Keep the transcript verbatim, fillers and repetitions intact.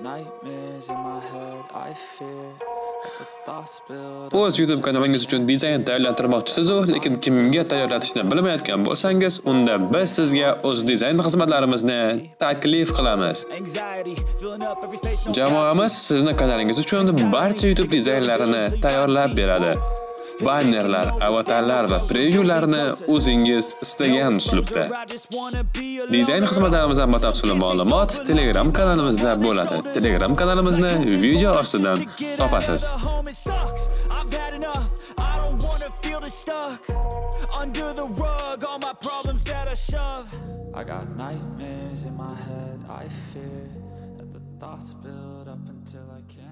O'z YouTube kanalingiz uchun dizayn tayyorlantirmoqchisiz, lekin kimga tayyorlatishni bilmayotgan bo'lsangiz, unda biz sizga o'z dizayn xizmatlarimizni taklif qilamiz. Jamoamiz sizni kanalingiz uchun barcha YouTube dizaynlarini tayyorlab beradi. Bannerlar, avatarlar va prevyularni o'zingiz istagan uslubda. Dizayn xizmatlarimizdan batafsil ma'lumot Telegram kanalimizda bo'ladi. Telegram kanalimizni video ostidan topasiz. Under the rug, all my problems that I shove. I got nightmares in my head, I fear that the thoughts build up until I can't.